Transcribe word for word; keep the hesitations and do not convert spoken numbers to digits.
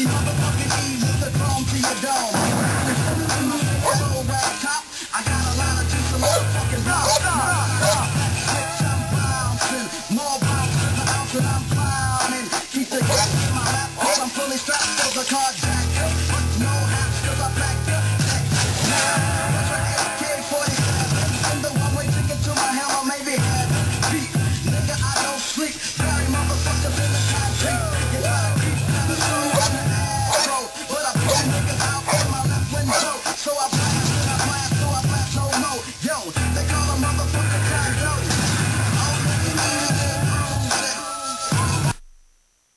be motherfucking easy with the chrome to your dome. I got a lot of juice, a motherfucking rock. Bitch, I'm bouncing, more bouncing, the ounce that I'm clowning. Keep the gas in my lap, cause I'm fully strapped for the carjack.